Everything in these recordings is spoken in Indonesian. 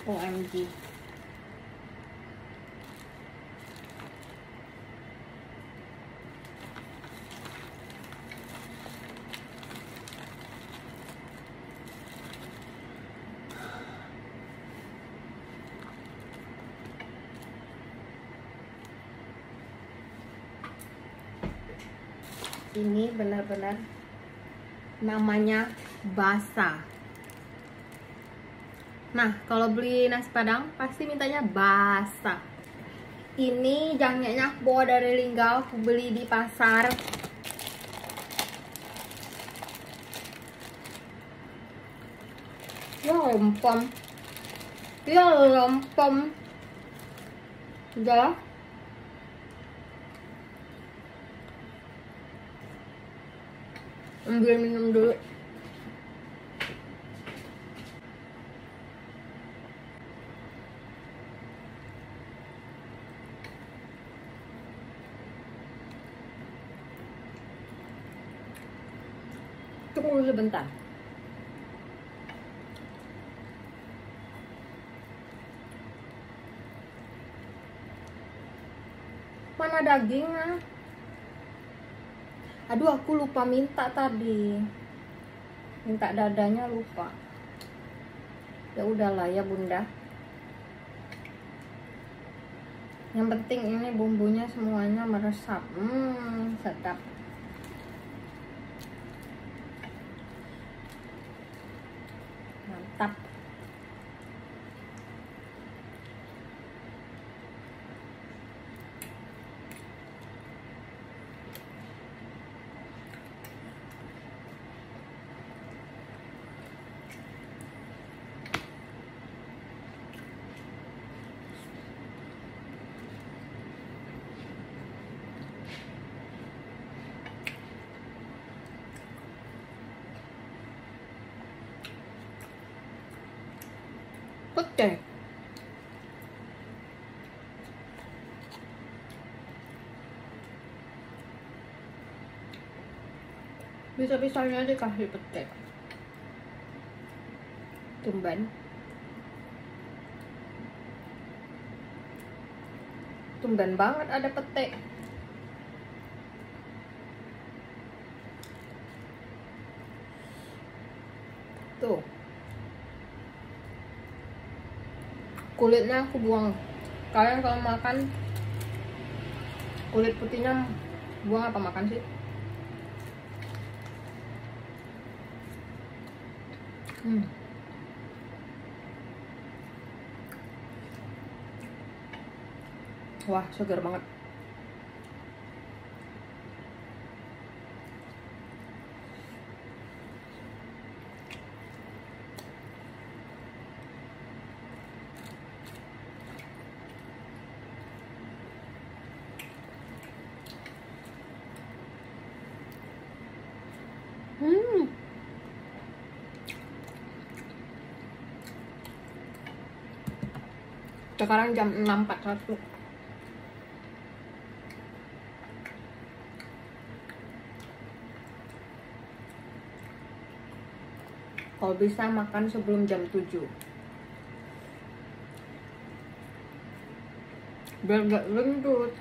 OMG. Ini benar-benar namanya basah. Nah, kalau beli nasi padang pasti mintanya basah. Ini jangnya aku bawa dari Linggau, aku beli di pasar. Ya lempem. Ya lempem. Udah. Ambil minum dulu. Tunggu sebentar. Mana dagingnya? Aduh, aku lupa minta tadi. Minta dadanya lupa. Ya udahlah ya bunda. Yang penting ini bumbunya semuanya meresap. Sedap. Mantap. Oke. Bisa-bisanya dikasih pete. Tumben. Tumben banget ada pete. Tuh. Kulitnya aku buang. Kalian kalau makan kulit putihnya buang apa makan sih? Wah, segar banget. Sekarang jam 6.41. Kalau bisa makan sebelum jam 7. Biar gak lembut.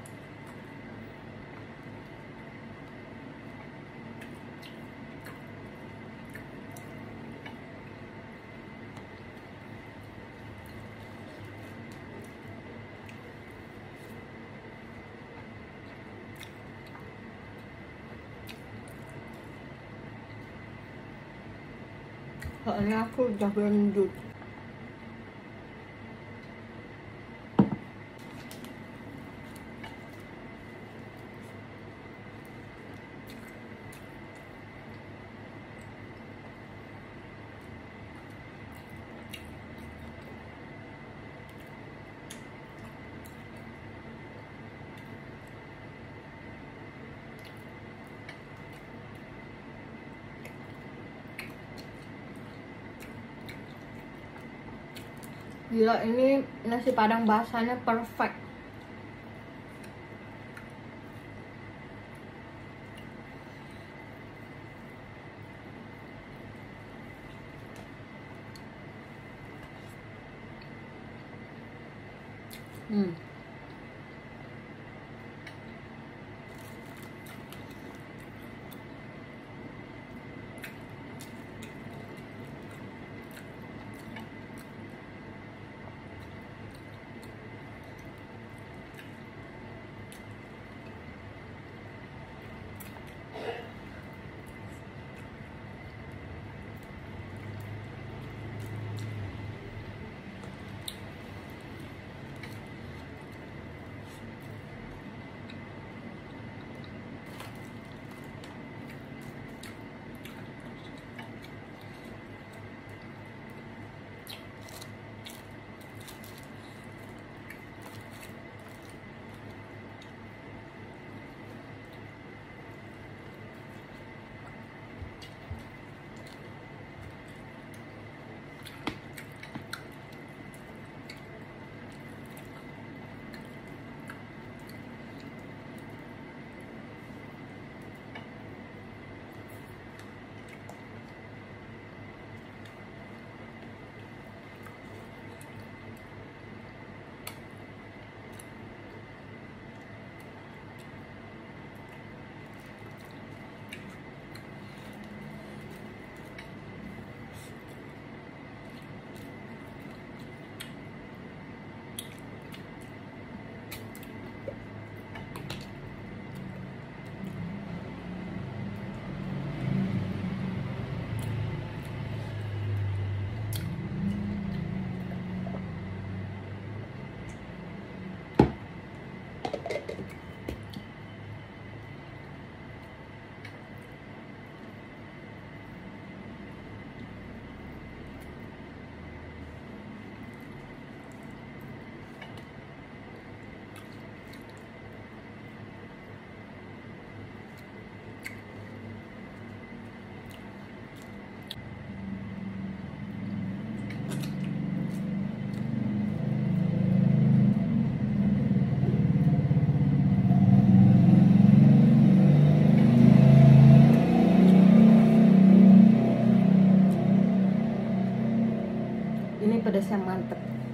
Soalnya aku udah gendut. Gila, ini nasi padang basahnya perfect. Hmm. Ini pedasnya mantep.